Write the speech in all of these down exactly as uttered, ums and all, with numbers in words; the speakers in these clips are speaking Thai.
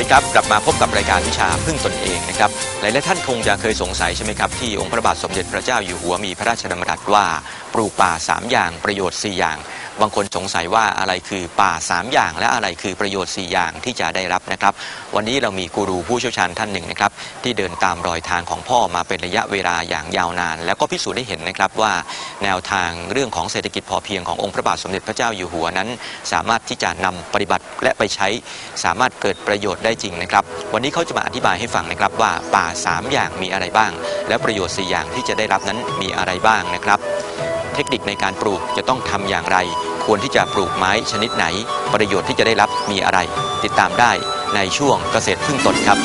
ครับกลับมาพบกับรายการวิชาพึ่งตนเองนะครับหลายๆท่านคงจะเคยสงสัยใช่ไหมครับที่องค์พระบาทสมเด็จพระเจ้าอยู่หัวมีพระราชดำรัสว่าปลูกป่าสามอย่างประโยชน์สี่อย่างบางคนสงสัยว่าอะไรคือป่าสามอย่างและอะไรคือประโยชน์สี่อย่างที่จะได้รับนะครับวันนี้เรามีกูรูผู้เชี่ยวชาญท่านหนึ่งนะครับที่เดินตามรอยทางของพ่อมาเป็นระยะเวลาอย่างยาวนานแล้วก็พิสูจน์ได้เห็นนะครับว่าแนวทางเรื่องของเศรษฐกิจพอเพียงขององค์พระบาทสมเด็จพระเจ้าอยู่หัวนั้นสามารถที่จะนำปฏิบัติและไปใช้สามารถเกิดประโยชน์ได้จริงนะครับวันนี้เขาจะมาอธิบายให้ฟังนะครับว่าป่าสามอย่างมีอะไรบ้างและประโยชน์สี่อย่างที่จะได้รับนั้นมีอะไรบ้างนะครับเทคนิคในการปลูกจะต้องทำอย่างไรควรที่จะปลูกไม้ชนิดไหนประโยชน์ที่จะได้รับมีอะไรติดตามได้ในช่วงเกษตรพึ่งตนครับ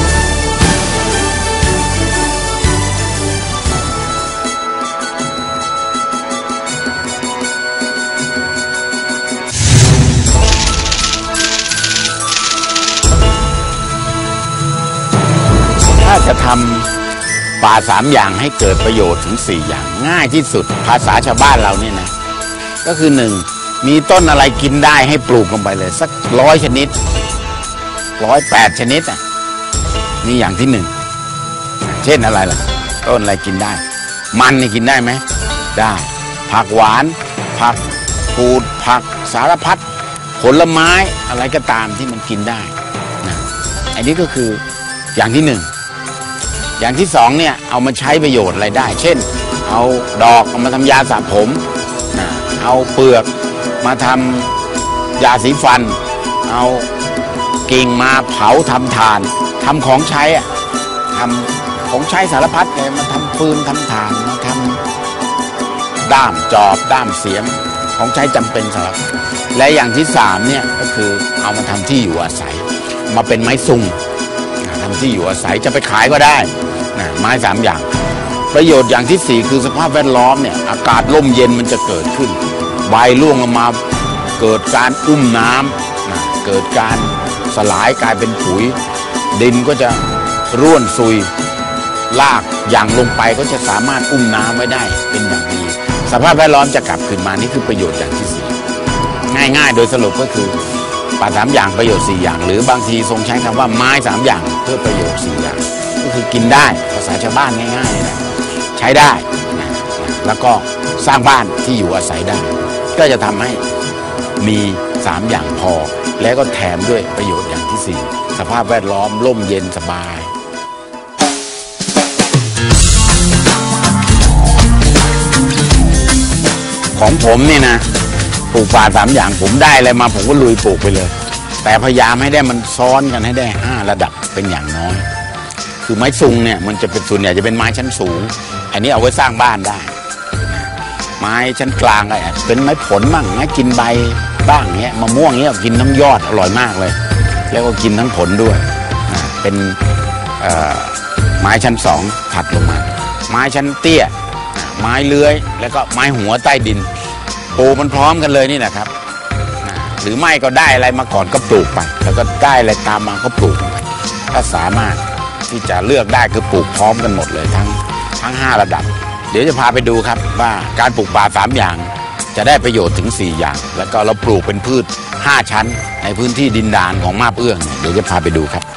ถ้าจะทำป่าสามอย่างให้เกิดประโยชน์ถึงสี่อย่างง่ายที่สุดภาษาชาวบ้านเราเนี่ยนะก็คือหนึ่งมีต้นอะไรกินได้ให้ปลูกลงไปเลยสักร้อยชนิดร้อยแปดชนิดอ่ะนี่อย่างที่หนึ่งเช่นอะไรล่ะต้นอะไรกินได้มันนี่กินได้ไหมได้ผักหวานผักกูดผักสารพัดผลไม้อะไรก็ตามที่มันกินได้นะอันนี้ก็คืออย่างที่หนึ่งอย่างที่สองเนี่ยเอามาใช้ประโยชน์อะไรได้เช่นเอาดอกเอามาทำยาสระผมนะเอาเปลือกมาทำยาสีฟันเอากิ่งมาเผาทำถ่านทำของใช้อะทำของใช้สารพัดเลยมาทำฟืนทำถ่านมาทำด้ามจอบด้ามเสียมของใช้จำเป็นสารพัดและอย่างที่สามเนี่ยก็คือเอามาทำที่อยู่อาศัยมาเป็นไม้ซุงทำที่อยู่อาศัยจะไปขายก็ได้นะไม้สามอย่างประโยชน์อย่างที่สี่คือสภาพแวดล้อมเนี่ยอากาศร่มเย็นมันจะเกิดขึ้นใบร่วงลงมาเกิดการอุ้มน้ำนะเกิดการสลายกลายเป็นปุ๋ยดินก็จะร่วนซุยรากอย่างลงไปก็จะสามารถอุ้มน้ำไว้ได้เป็นอย่างดีสภาพแวดล้อมจะกลับคืนมานี่คือประโยชน์อย่างที่สี่ง่ายๆโดยสรุปก็คือป่าสามอย่างประโยชน์สี่อย่างหรือบางทีทรงใช้คำว่าไม้สามอย่างเพื่อประโยชน์สี่อย่างก็คือกินได้ภาษาชาวบ้านง่ายๆนะใช้ได้นะแล้วก็สร้างบ้านที่อยู่อาศัยได้ก็จะทำให้มีสามอย่างพอแล้วก็แถมด้วยประโยชน์อย่างที่สี่สภาพแวดล้อมร่มเย็นสบายของผมนี่นะปลูกป่าสามอย่างผมได้อะไรมาผมก็ลุยปลูกไปเลยแต่พยายามให้ได้มันซ้อนกันให้ได้ห้าระดับเป็นอย่างน้อยคือไม้ซุงเนี่ยมันจะเป็นส่วนใหญ่จะเป็นไม้ชั้นสูงอันนี้เอาไว้สร้างบ้านได้ไม้ชั้นกลางอะไรเป็นไม้ผลบ้างไม้กินใบบ้างเงี้ยมะม่วงเงี้ยกินทั้งยอดอร่อยมากเลยแล้วก็กินทั้งผลด้วยเป็นไม้ชั้นสองถัดลงมาไม้ชั้นเตี้ยไม้เลื้อยแล้วก็ไม้หัวใต้ดินปลูกมันพร้อมกันเลยนี่แหละครับหรือไม่ก็ได้อะไรมาก่อนก็ปลูกไปแล้วก็ได้อะไรตามมาก็ปลูกไปถ้าสามารถที่จะเลือกได้คือปลูกพร้อมกันหมดเลยทั้งทั้งห้าระดับเดี๋ยวจะพาไปดูครับว่าการปลูกป่าสามอย่างจะได้ประโยชน์ถึงสี่อย่างแล้วก็เราปลูกเป็นพืชห้าชั้นในพื้นที่ดินดานของมาบเอื้องเดี๋ยวจะพาไปดูครับ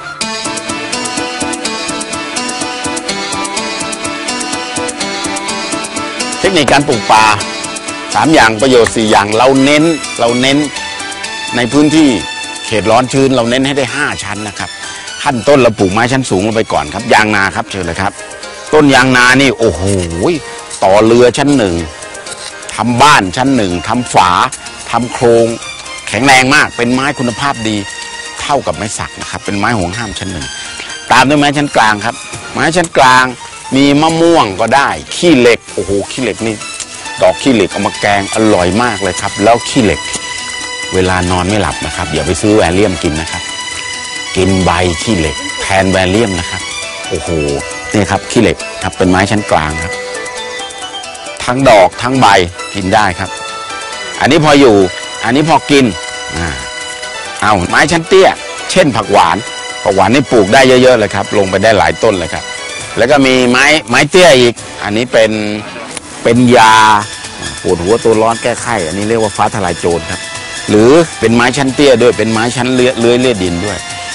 เทคนิคการปลูกป่าสามอย่างประโยชน์สี่อย่างเราเน้นเราเน้นในพื้นที่เขตร้อนชื้นเราเน้นให้ได้ห้าชั้นนะครับขั้นต้นเราปลูกไม้ชั้นสูงลงไปก่อนครับยางนาครับเชิญเลยครับต้นยางนานี่โอ้โหต่อเรือชั้นหนึ่งทำบ้านชั้นหนึ่งทำฝาทำโครงแข็งแรงมากเป็นไม้คุณภาพดีเท่ากับไม้สักนะครับเป็นไม้ห่วงห้ามชั้นหนึ่งตามด้วยไม้ชั้นกลางครับไม้ชั้นกลางมีมะม่วงก็ได้ขี้เหล็กโอ้โหขี้เหล็กนี่ดอกขี้เหล็กเอามาแกงอร่อยมากเลยครับแล้วขี้เหล็กเวลานอนไม่หลับนะครับอย่าไปซื้อแวลเลียมกินนะครับกินใบขี้เหล็กแทนแวลเลียมนะครับโอ้โหนี่ครับขี้เหล็กครับเป็นไม้ชั้นกลางครับทั้งดอกทั้งใบกินได้ครับอันนี้พออยู่อันนี้พอกินอ่าเอาไม้ชั้นเตี้ยเช่นผักหวานผักหวานนี่ปลูกได้เยอะๆเลยครับลงไปได้หลายต้นเลยครับแล้วก็มีไม้ไม้เตี้ยอีกอันนี้เป็นเป็นยาปวดหัวตัวร้อนแก้ไข้อันนี้เรียกว่าฟ้าทลายโจรครับหรือเป็นไม้ชั้นเตี้ยด้วยเป็นไม้ชั้นเลื้อยเลื้อยเลียดินด้วย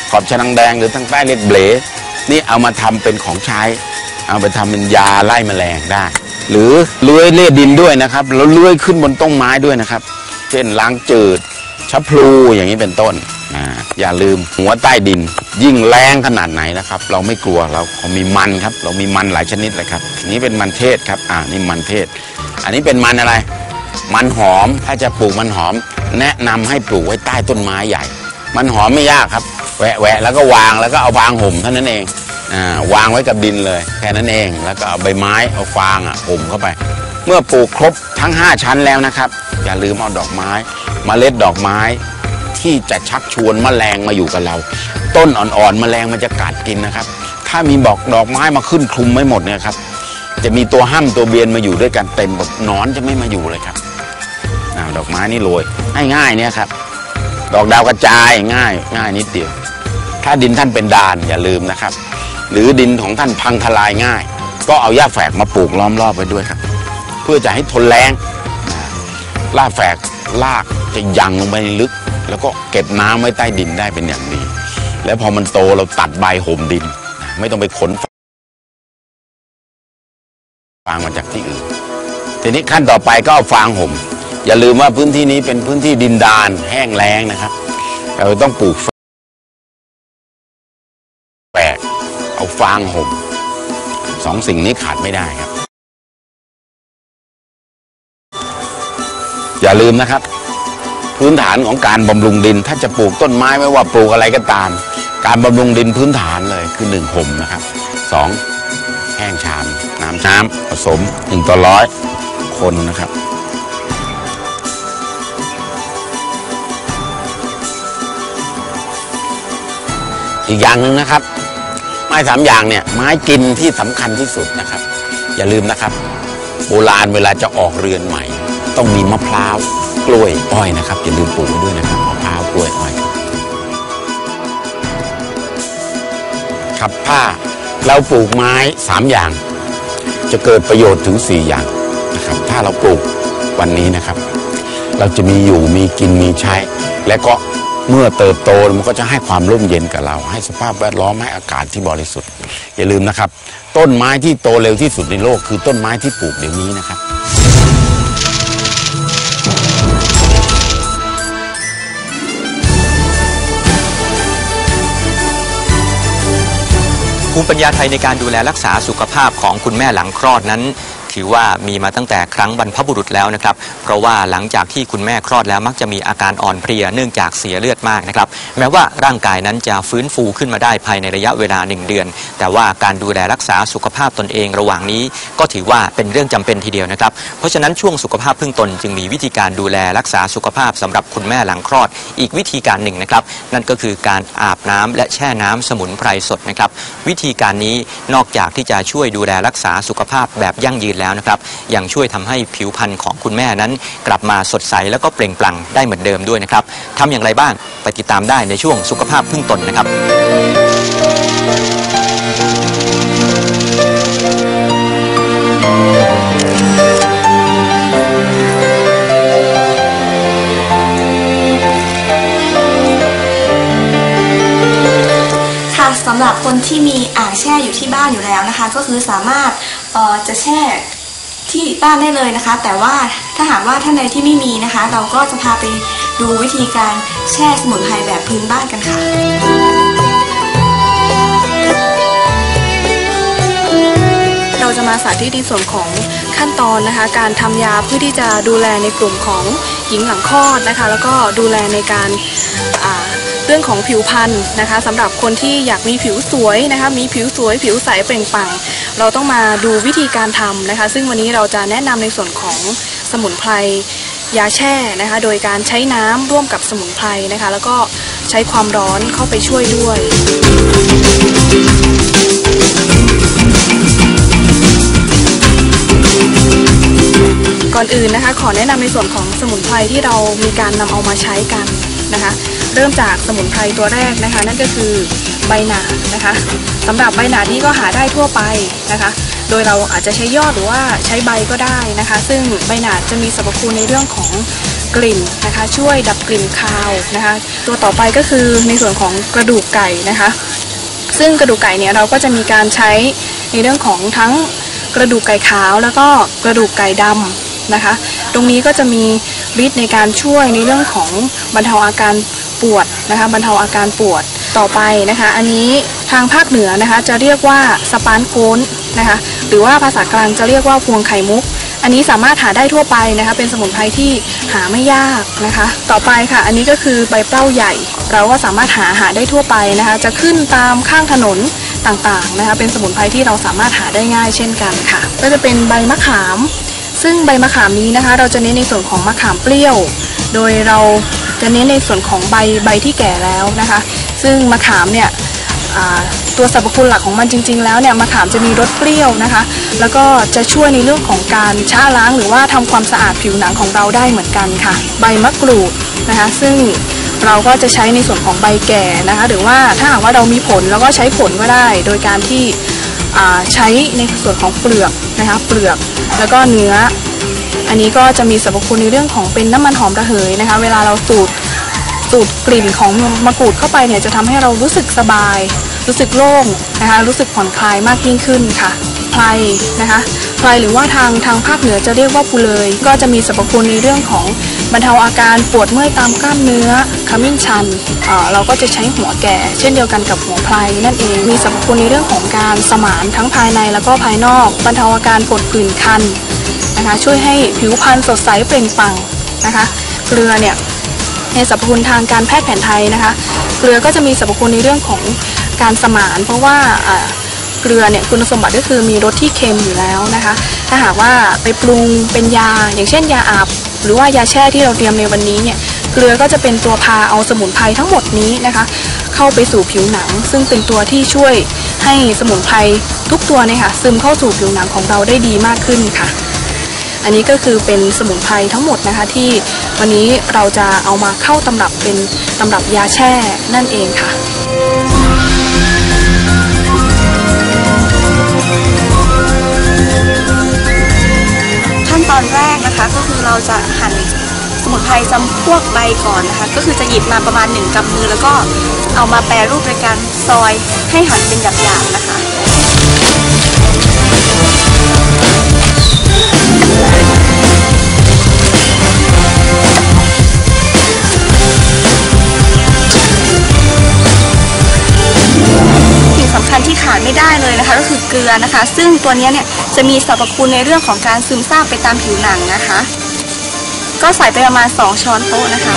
ขอบชะนังแดงหรือทางใต้เรียกเบลนี่เอามาทำเป็นของใช้เอาไปทำเป็นยาไล่แมลงได้หรือเลื้อยเล่ดินด้วยนะครับแล้วเลื้อยขึ้นบนต้นไม้ด้วยนะครับเช่นล้างจืดชะพลูอย่างนี้เป็นต้นอ่าอย่าลืมหัวใต้ดินยิ่งแรงขนาดไหนนะครับเราไม่กลัวเราเรามีมันครับเรามีมันหลายชนิดเลยครับนี่เป็นมันเทศครับอ่านี่มันเทศอันนี้เป็นมันอะไรมันหอมถ้าจะปลูกมันหอมแนะนำให้ปลูกไว้ใต้ต้นไม้ใหญ่มันหอมไม่ยากครับแหวะแหวะแล้วก็วางแล้วก็เอาฟางห่มเท่านั้นเองอ่าวางไว้กับดินเลยแค่นั้นเองแล้วก็เอาใบไม้เอาฟางอ่ะห่มเข้าไปเมื่อปลูกครบทั้งห้าชั้นแล้วนะครับอย่าลืมเอาดอกไม้เมล็ดดอกไม้ที่จะชักชวนแมลงมาอยู่กับเราต้นอ่อนๆแมลงมันจะกัดกินนะครับถ้ามีบอกดอกไม้มาขึ้นคลุมไม่หมดเนี่ยครับจะมีตัวห้ำตัวเบียนมาอยู่ด้วยกันเต็มแบบนอนจะไม่มาอยู่เลยครับดอกไม้นี่โรยง่ายๆเนี่ยครับดอกดาวกระจายง่ายง่ายนิดเดียวถ้าดินท่านเป็นดานอย่าลืมนะครับหรือดินของท่านพังทลายง่ายก็เอาหญ้าแฝกมาปลูกล้อมรอบไว้ด้วยครับเพื่อจะให้ทนแรงหญ้าแฝกรากจะยังลงไปลึกแล้วก็เก็บน้ำไว้ใต้ดินได้เป็นอย่างดีแล้วพอมันโตเราตัดใบห่มดินไม่ต้องไปขนฟางมาจากที่อื่นทีนี้ขั้นต่อไปก็เอาฟางห่มอย่าลืมว่าพื้นที่นี้เป็นพื้นที่ดินดานแห้งแล้งนะครับเราต้องปลูกแฝกเอาฟางห่มสองสิ่งนี้ขาดไม่ได้ครับอย่าลืมนะครับพื้นฐานของการบำรุงดินถ้าจะปลูกต้นไม้ไม่ว่าปลูกอะไรก็ตามการบำรุงดินพื้นฐานเลยคือหนึ่งห่มนะครับสองแห้งชามน้ำน้ำผสมหนึ่งต่อร้อยคนนะครับอีกอย่างหนึ่งนะครับไม้สามอย่างเนี่ยไม้กินที่สำคัญที่สุดนะครับอย่าลืมนะครับโบราณเวลาจะออกเรือนใหม่ต้องมีมะพร้าวกล้วยอ้อยนะครับอย่าลืมปลูกด้วยนะครับมะพร้าวกล้วยอ้อยครับถ้าเราปลูกไม้สามอย่างจะเกิดประโยชน์ถึงสี่อย่างนะครับถ้าเราปลูกวันนี้นะครับเราจะมีอยู่มีกินมีใช้และก็เมื่อเติบโตมันก็จะให้ความร่มเย็นกับเราให้สภาพแวดล้อมให้อากาศที่บริสุทธิ์อย่าลืมนะครับต้นไม้ที่โตเร็วที่สุดในโลกคือต้นไม้ที่ปลูกเดี๋ยวนี้นะครับภูมิปัญญาไทยในการดูแลรักษาสุขภาพของคุณแม่หลังคลอดนั้นถือว่ามีมาตั้งแต่ครั้งบรรพบุรุษแล้วนะครับเพราะว่าหลังจากที่คุณแม่คลอดแล้วมักจะมีอาการอ่อนเพลียเนื่องจากเสียเลือดมากนะครับแม้ว่าร่างกายนั้นจะฟื้นฟูขึ้นมาได้ภายในระยะเวลาหนึ่งเดือนแต่ว่าการดูแลรักษาสุขภาพตนเองระหว่างนี้ก็ถือว่าเป็นเรื่องจำเป็นทีเดียวนะครับเพราะฉะนั้นช่วงสุขภาพพึ่งตนจึงมีวิธีการดูแลรักษาสุขภาพสำหรับคุณแม่หลังคลอดอีกวิธีการหนึ่งนะครับนั่นก็คือการอาบน้ำและแช่น้ำสมุนไพรสดนะครับวิธีการนี้นอกจากที่จะช่วยดูแลรักษาสุขภาพแบบยั่งยืนแล้วนะครับยังช่วยทำให้ผิวพรรณของคุณแม่นั้นกลับมาสดใสแล้วก็เปล่งปลั่งได้เหมือนเดิมด้วยนะครับทำอย่างไรบ้างไปติดตามได้ในช่วงสุขภาพพึ่งตนนะครับค่ะสำหรับคนที่มีอ่างแช่อยู่ที่บ้านอยู่แล้วนะคะก็คือสามารถเอ่อจะแช่ที่บ้านได้เลยนะคะแต่ว่าถ้าหากว่าท่านใดที่ไม่มีนะคะเราก็จะพาไปดูวิธีการแช่สมุนไพรแบบพื้นบ้านกันค่ะเราจะมาสาธิตในส่วนของขั้นตอนนะคะการทำยาเพื่อที่จะดูแลในกลุ่มของหญิงหลังคลอดนะคะแล้วก็ดูแลในการอ่าเรื่องของผิวพรรณนะคะสำหรับคนที่อยากมีผิวสวยนะคะมีผิวสวยผิวใสเปล่งปลั่งเราต้องมาดูวิธีการทำนะคะซึ่งวันนี้เราจะแนะนำในส่วนของสมุนไพรยาแช่นะคะโดยการใช้น้ำร่วมกับสมุนไพรนะคะแล้วก็ใช้ความร้อนเข้าไปช่วยด้วยก่อนอื่นนะคะขอแนะนำในส่วนของสมุนไพรที่เรามีการนำเอามาใช้กันนะคะเริ่มจากสมุนไพรตัวแรกนะคะนั่นก็คือใบหนาดนะคะสำหรับใบหนาดนี้ก็หาได้ทั่วไปนะคะโดยเราอาจจะใช้ยอดหรือว่าใช้ใบก็ได้นะคะซึ่งใบหนาดจะมีสรรพคุณในเรื่องของกลิ่นนะคะช่วยดับกลิ่นคาวนะคะตัวต่อไปก็คือในส่วนของกระดูกไก่นะคะซึ่งกระดูกไก่เนี่ยเราก็จะมีการใช้ในเรื่องของทั้งกระดูกไก่ขาวแล้วก็กระดูกไก่ดำนะคะตรงนี้ก็จะมีฤทธิ์ในการช่วยในเรื่องของบรรเทาอาการปวดนะคะบรรเทาอาการปวดต่อไปนะคะอันนี้ทางภาคเหนือนะคะจะเรียกว่าสปานโคนนะคะหรือว่าภาษากลางจะเรียกว่าพวงไข่มุกอันนี้สามารถหาได้ทั่วไปนะคะเป็นสมุนไพรที่หาไม่ยากนะคะต่อไปค่ะอันนี้ก็คือใบเปล้าใหญ่เราก็สามารถหาหาได้ทั่วไปนะคะจะขึ้นตามข้างถนนต่างๆนะคะเป็นสมุนไพรที่เราสามารถหาได้ง่ายเช่นกันค่ะก็จะเป็นใบมะขามซึ่งใบมะขามนี้นะคะเราจะเน้นในส่วนของมะขามเปรี้ยวโดยเราจะเน้นในส่วนของใบใบที่แก่แล้วนะคะซึ่งมะขามเนี่ยตัวสรรพคุณหลักของมันจริงๆแล้วเนี่ยมะขามจะมีรสเปรี้ยวนะคะแล้วก็จะช่วยในเรื่องของการชะล้างหรือว่าทำความสะอาดผิวหนังของเราได้เหมือนกันค่ะใบมะกรูดนะคะซึ่งเราก็จะใช้ในส่วนของใบแก่นะคะหรือว่าถ้าหากว่าเรามีผลแล้วก็ใช้ผลก็ได้โดยการที่ใช้ในส่วนของเปลือกนะคะเปลือกแล้วก็เนื้ออันนี้ก็จะมีสรรพคุณในเรื่องของเป็นน้ำมันหอมระเหยนะคะเวลาเราสูดสูดกลิ่นของมะกรูดเข้าไปเนี่ยจะทำให้เรารู้สึกสบายรู้สึกโล่งนะคะรู้สึกผ่อนคลายมากยิ่งขึ้นค่ะไพรนะคะไพรหรือว่าทางทางภาคเหนือจะเรียกว่าปูเลยก็จะมีสรรพคุณในเรื่องของบรรเทาอาการปวดเมื่อยตามกล้ามเนื้อขมิ้นชันเอ่อเราก็จะใช้หัวแก่เช่นเดียวกันกับหัวไพรนั่นเองมีสรรพคุณในเรื่องของการสมานทั้งภายในแล้วก็ภายนอกบรรเทาอาการปวดผื่นคันนะคะช่วยให้ผิวพรรณสดใสเปล่งปลั่งนะคะเกลือเนี่ยในสรรพคุณทางการแพทย์แผนไทยนะคะเกลือก็จะมีสรรพคุณในเรื่องของการสมานเพราะว่าเกลือเนี่ยคุณสมบัติก็คือมีรสที่เค็มอยู่แล้วนะคะถ้าหากว่าไปปรุงเป็นยาอย่างเช่นยาอาบหรือว่ายาแช่ที่เราเตรียมในวันนี้เนี่ยเกลือก็จะเป็นตัวพาเอาสมุนไพรทั้งหมดนี้นะคะเข้าไปสู่ผิวหนังซึ่งเป็นตัวที่ช่วยให้สมุนไพรทุกตัวเนี่ยค่ะซึมเข้าสู่ผิวหนังของเราได้ดีมากขึ้นค่ะอันนี้ก็คือเป็นสมุนไพรทั้งหมดนะคะที่วันนี้เราจะเอามาเข้าตำรับเป็นตำรับยาแช่นั่นเองค่ะขั้นตอนแรกนะคะก็คือเราจะหั่นสมุนไพรจำพวกใบก่อนนะคะก็คือจะหยิบมาประมาณหนึ่งกำมือแล้วก็เอามาแปรรูปโดยการซอยให้หั่นเป็นหยาบๆนะคะสำคัญที่ขาดไม่ได้เลยนะคะก็คือเกลือนะคะซึ่งตัวนี้เนี่ยจะมีสรรพคุณในเรื่องของการซึมซาบไปตามผิวหนังนะคะก็ใส่ไปประมาณสองช้อนโต๊ะนะคะ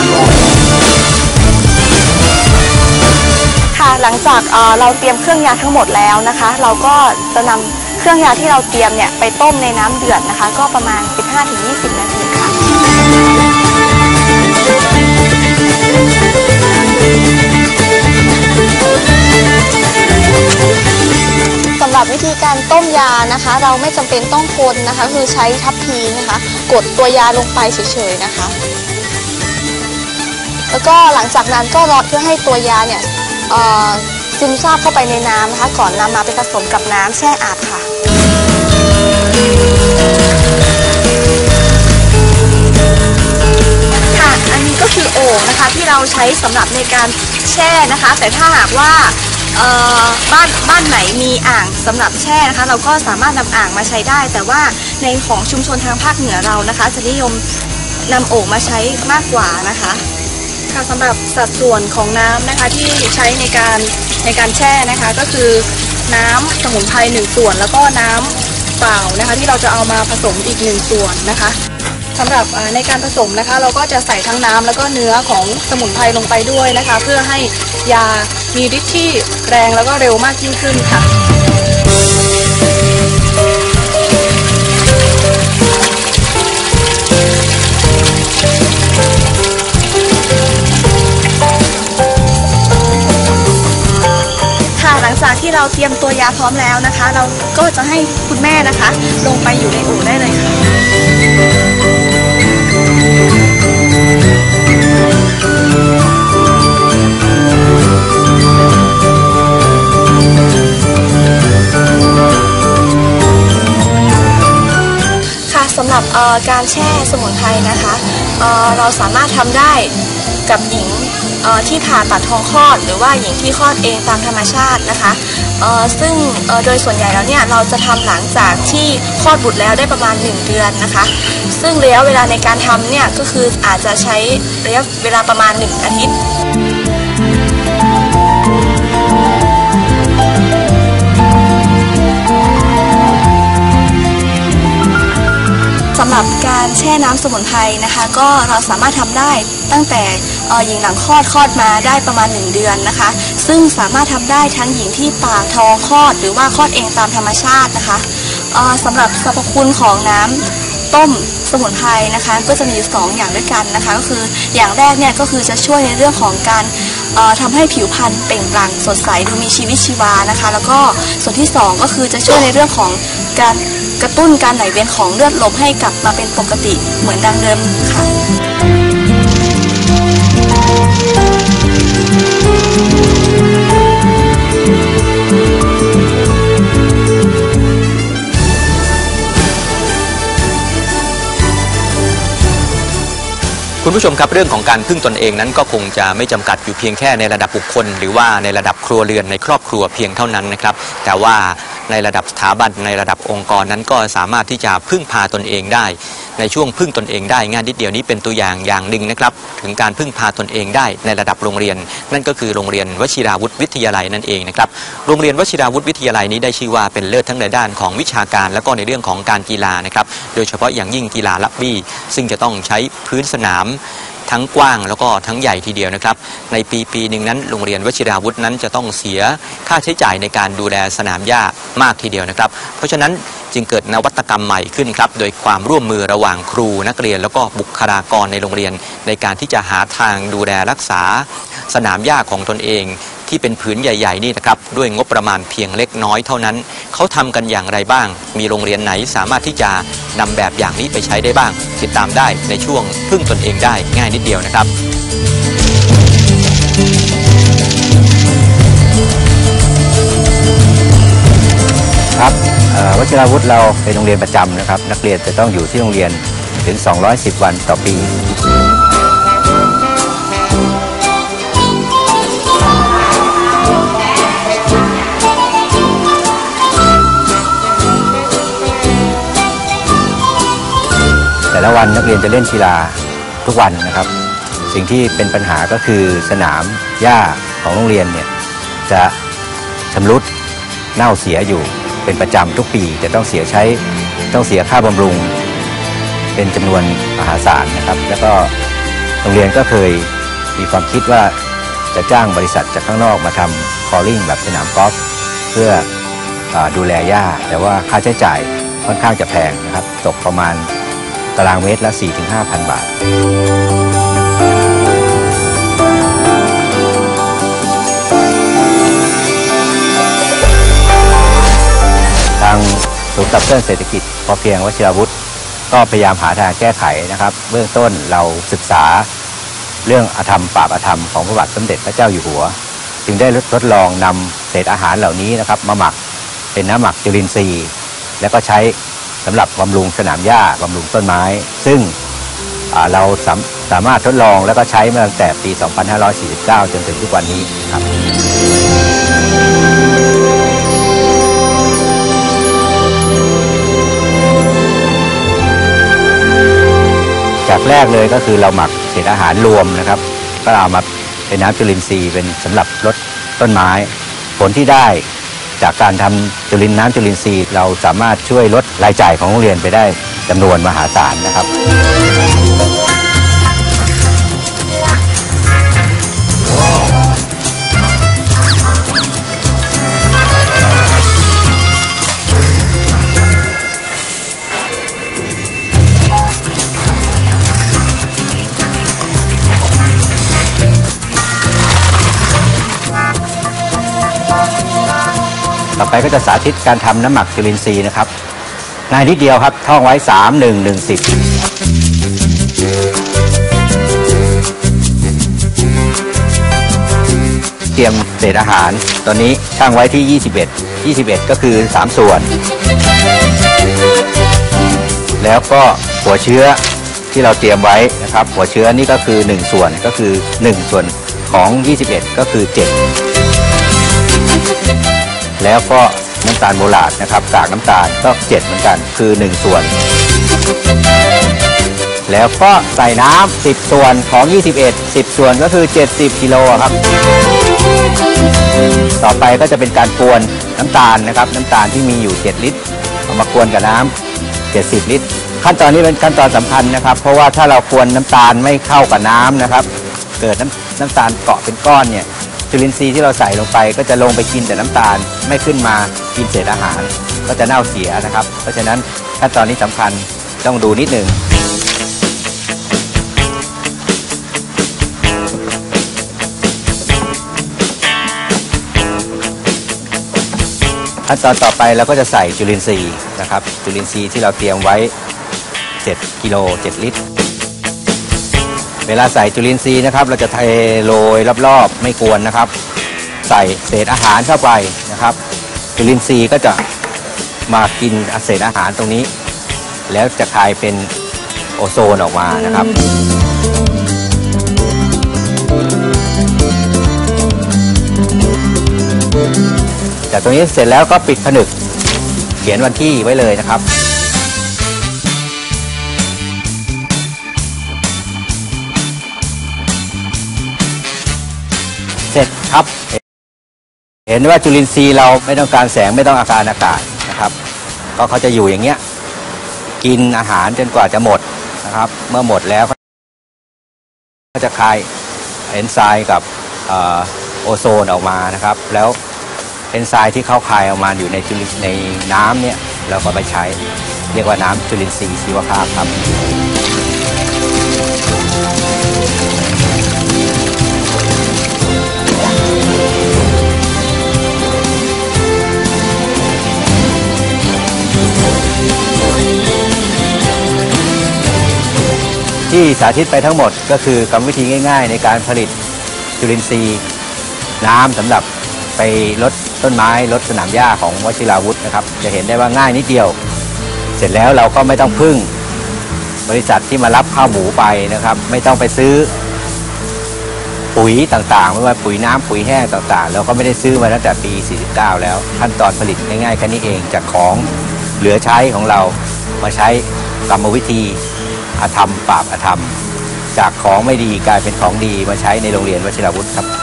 ค่ะหลังจากเอ่อเราเตรียมเครื่องยาทั้งหมดแล้วนะคะเราก็จะนำเครื่องยาที่เราเตรียมเนี่ยไปต้มในน้ำเดือดนะคะก็ประมาณ สิบห้าถึงยี่สิบ นาทีค่ะสำหรับวิธีการต้มยานะคะเราไม่จำเป็นต้องคนนะคะคือใช้ทัพพีนะคะกดตัวยาลงไปเฉยๆนะคะแล้วก็หลังจากนั้นก็รอเพื่อให้ตัวยาเนี่ยซึมซาบเข้าไปในน้ำนะคะก่อนนำมาไปผสมกับน้ำแช่อาบค่ะค่ะอันนี้ก็คือโอ่งนะคะที่เราใช้สำหรับในการแช่นะคะแต่ถ้าหากว่าบ้านบ้านไหนมีอ่างสำหรับแช่นะคะเราก็สามารถนำอ่างมาใช้ได้แต่ว่าในของชุมชนทางภาคเหนือเรานะคะจะนิยมนำโอ่งมาใช้มากกว่านะคะค่ะสำหรับสัดส่วนของน้ำนะคะที่ใช้ในการในการแช่นะคะก็คือน้ำสมุนไพรหนึ่งส่วนแล้วก็น้ำเปล่านะคะที่เราจะเอามาผสมอีกหนึ่งส่วนนะคะสำหรับในการผสมนะคะเราก็จะใส่ทั้งน้ำแล้วก็เนื้อของสมุนไพรลงไปด้วยนะคะเพื่อให้ยามีฤทธิ์ที่แรงแล้วก็เร็วมากยิ่งขึ้นค่ะค่ะหลังจากที่เราเตรียมตัวยาพร้อมแล้วนะคะเราก็จะให้คุณแม่นะคะลงไปอยู่ในโอ่งได้เลยค่ะสำหรับการแช่สมุนไพรนะคะเอ่อเราสามารถทำได้กับหญิงที่ผ่าตัดท้องคลอดหรือว่าหญิงที่คลอดเองตามธรรมชาตินะคะซึ่งโดยส่วนใหญ่แล้วเนี่ยเราจะทำหลังจากที่คลอดบุตรแล้วได้ประมาณหนึ่งเดือนนะคะซึ่งระยะเวลาในการทำเนี่ยก็คืออาจจะใช้ระยะเวลาประมาณหนึ่งอาทิตย์สำหรับการแช่น้ำสมุนไพรนะคะก็เราสามารถทำได้ตั้งแต่หญิงหลังคลอดคลอดมาได้ประมาณหนึ่งเดือนนะคะซึ่งสามารถทำได้ทั้งหญิงที่ปากท้องคลอดหรือว่าคลอดเองตามธรรมชาตินะคะสำหรับสรรพคุณของน้ำต้มสมุนไพรนะคะก็จะมีอยู่สองอย่างด้วยกันนะคะก็คืออย่างแรกเนี่ยก็คือจะช่วยในเรื่องของการทำให้ผิวพรรณเปล่งปลั่งสดใสดูมีชีวิตชีวานะคะแล้วก็ส่วนที่สองก็คือจะช่วยในเรื่องของการกระตุ้นการไหลเวียนของเลือดลมให้กลับมาเป็นปกติเหมือนดังเดิมค่ะคุณผู้ชมครับเรื่องของการพึ่งตนเองนั้นก็คงจะไม่จำกัดอยู่เพียงแค่ในระดับบุคคลหรือว่าในระดับครัวเรือนในครอบครัวเพียงเท่านั้นนะครับแต่ว่าในระดับสถาบันในระดับองค์กรนั้นก็สามารถที่จะพึ่งพาตนเองได้ในช่วงพึ่งตนเองได้งานนิดเดียวนี้เป็นตัวอย่างอย่างหนึ่งนะครับถึงการพึ่งพาตนเองได้ในระดับโรงเรียนนั่นก็คือโรงเรียนวชิราวุธวิทยาลัยนั่นเองนะครับโรงเรียนวชิราวุธวิทยาลัยนี้ได้ชื่อว่าเป็นเลิศทั้งในด้านของวิชาการและก็ในเรื่องของการกีฬานะครับโดยเฉพาะอย่างยิ่งกีฬารักบี้ซึ่งจะต้องใช้พื้นสนามทั้งกว้างแล้วก็ทั้งใหญ่ทีเดียวนะครับในปีปีหนึ่งนั้นโรงเรียนวชิราวุธนั้นจะต้องเสียค่าใช้จ่ายในการดูแลสนามหญ้ามากทีเดียวนะครับเพราะฉะนั้นจึงเกิดนวัตกรรมใหม่ขึ้นครับโดยความร่วมมือระหว่างครูนักเรียนแล้วก็บุคลากรในโรงเรียนในการที่จะหาทางดูแลรักษาสนามหญ้าของตนเองที่เป็นผืนใหญ่ๆนี่นะครับด้วยงบประมาณเพียงเล็กน้อยเท่านั้นเขาทำกันอย่างไรบ้างมีโรงเรียนไหนสามารถที่จะนำแบบอย่างนี้ไปใช้ได้บ้างติดตามได้ในช่วงพึ่งตนเองได้ง่ายนิดเดียวนะครับครับวชิราวุธเราเป็นโรงเรียนประจำนะครับนักเรียนจะต้องอยู่ที่โรงเรียนถึงสองร้อยสิบวันต่อปีแต่ละวันนักเรียนจะเล่นกีฬาทุกวันนะครับสิ่งที่เป็นปัญหาก็คือสนามหญ้าของโรงเรียนเนี่ยจะชำรุดเน่าเสียอยู่เป็นประจำทุกปีจะต้องเสียใช้ต้องเสียค่าบำรุงเป็นจำนวนมหาศาลนะครับแล้วก็โรงเรียนก็เคยมีความคิดว่าจะจ้างบริษัทจากข้างนอกมาทำคอร์ลิ่งแบบสนามกอล์ฟเพื่อดูแลหญ้าแต่ว่าค่าใช้จ่ายค่อนข้างจะแพงนะครับตกประมาณตารางเมตรละ สี่ถึงห้าพัน บาททางศูนย์ขับเคลื่อนเศรษฐกิจพอเพียงวชิราวุธก็พยายามหาทางแก้ไขนะครับเบื้องต้นเราศึกษาเรื่องอธรรมปราบอธรรมของพระบาทสมเด็จพระเจ้าอยู่หัวจึงได้ทดลองนำเศษอาหารเหล่านี้นะครับมาหมักเป็นน้ำหมักจุลินทรีย์แล้วก็ใช้สำหรับบำรุงสนามหญ้าบำรุงต้นไม้ซึ่งเราสามสามารถทดลองแล้วก็ใช้มาตั้งแต่ปี สองพันห้าร้อยสี่สิบเก้า จนถึงทุกวันนี้ครับจากแรกเลยก็คือเราหมักเศษอาหารรวมนะครับก็เอามาเป็นน้ำจุลินทรีย์เป็นสำหรับลดต้นไม้ผลที่ได้จากการทำจุลินน้ำจุลินทรีย์เราสามารถช่วยลดรายจ่ายของโรงเรียนไปได้จำนวนมหาศาลนะครับต่อไปก็จะสาธิตการทำน้ำหมักจุลินทรีย์นะครับง่ายนิดเดียวครับท่องไว้สาม หนึ่ง หนึ่ง สิบเตรียมเศษอาหารตอนนี้ชั่งไว้ที่ยี่สิบเอ็ด ยี่สิบเอ็ดก็คือสามส่วนแล้วก็หัวเชื้อที่เราเตรียมไว้นะครับหัวเชื้อนี่ก็คือหนึ่งส่วนก็คือหนึ่งส่วนของยี่สิบเอ็ดก็คือเจ็ดแล้วก็น้ำตาลโมลาร์ดนะครับกากน้ำตาลก็เจ็ดเหมือนกันคือหนึ่งส่วนแล้วก็ใส่น้ำสิบส่วนของยี่สิบเอ็ด สิบส่วนก็คือเจ็ดสิบกิโลครับต่อไปก็จะเป็นการกวนน้ำตาลนะครับน้ำตาลที่มีอยู่เจ็ดลิตรเอามากวนกับน้ำเจ็ดสิบลิตรขั้นตอนนี้เป็นขั้นตอนสำคัญนะครับเพราะว่าถ้าเรากวนน้ำตาลไม่เข้ากับน้ำนะครับเกิดน้ำน้ำตาลเกาะเป็นก้อนเนี่ยจุลินทรีย์ที่เราใส่ลงไปก็จะลงไปกินแต่น้ำตาลไม่ขึ้นมากินเศษอาหารก็จะเน่าเสียนะครับเพราะฉะนั้นขั้นตอนนี้สำคัญต้องดูนิดหนึ่งขั้นตอนต่อไปเราก็จะใส่จุลินทรีย์นะครับจุลินทรีย์ที่เราเตรียมไว้เจ็ดกิโลเจ็ดลิตรเวลาใส่จุลินทรีย์นะครับเราจะเทโรยรอบๆไม่กวนนะครับใส่เศษอาหารเข้าไปนะครับจุลินทรีย์ก็จะมากินเศษอาหารตรงนี้แล้วจะกลายเป็นโอโซนออกมานะครับจากตรงนี้เสร็จแล้วก็ปิดผนึกเขียนวันที่ไว้เลยนะครับเสร็จครับเห็นว่าจุลินทรีย์เราไม่ต้องการแสงไม่ต้องอาการอากาศนะครับก็เขาจะอยู่อย่างเงี้ยกินอาหารจนกว่าจะหมดนะครับเมื่อหมดแล้วก็จะคายเอนไซม์กับโอโซนออกมานะครับแล้วเอนไซม์ที่เข้าคายออกมาอยู่ในจุลินในน้ำเนี่ยเราก็ไปใช้เรียกว่าน้ำจุลินทรีย์ชีวภาพครับที่สาธิตไปทั้งหมดก็คือกรรมวิธีง่ายๆในการผลิตจุลินทรีย์น้ำสำหรับไปลดต้นไม้ลดสนามหญ้าของวชิราวุธนะครับจะเห็นได้ว่าง่ายนิดเดียวเสร็จแล้วเราก็ไม่ต้องพึ่งบริษัทที่มารับข้าวหมูไปนะครับไม่ต้องไปซื้อปุ๋ยต่างๆไม่ว่าปุ๋ยน้ำปุ๋ยแห้งต่างๆเราก็ไม่ได้ซื้อมาตั้งแต่ปีสี่สิบเก้าแล้วขั้นตอนผลิตง่ายๆแค่นี้เองจากของเหลือใช้ของเรามาใช้กรรมวิธีอธรรมปราบอธรรมจากของไม่ดีกลายเป็นของดีมาใช้ในโรงเรียนวชิราวุธครับ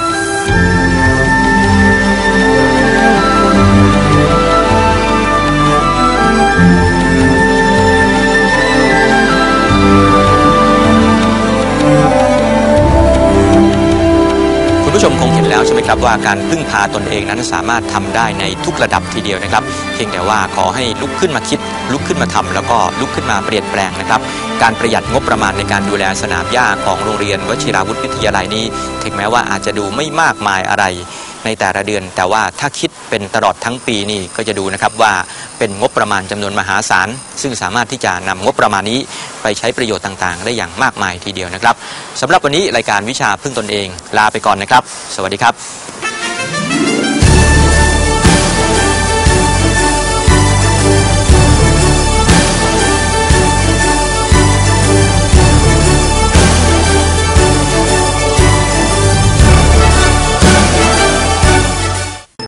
คุณผู้ชมคงเห็นแล้วใช่ไหมครับว่าการพึ่งพาตนเองนั้นสามารถทำได้ในทุกระดับทีเดียวนะครับเพียงแต่ว่าขอให้ลุกขึ้นมาคิดลุกขึ้นมาทำแล้วก็ลุกขึ้นมาเปลี่ยนแปลงนะครับการประหยัดงบประมาณในการดูแลสนามหญ้าของโรงเรียนวชิราวุธวิทยาลัยนี้ถึงแม้ว่าอาจจะดูไม่มากมายอะไรในแต่ละเดือนแต่ว่าถ้าคิดเป็นตลอดทั้งปีนี่ก็จะดูนะครับว่าเป็นงบประมาณจำนวนมหาศาลซึ่งสามารถที่จะนำงบประมาณนี้ไปใช้ประโยชน์ต่างๆได้อย่างมากมายทีเดียวนะครับสำหรับวันนี้รายการวิชาพึ่งตนเองลาไปก่อนนะครับสวัสดีครับ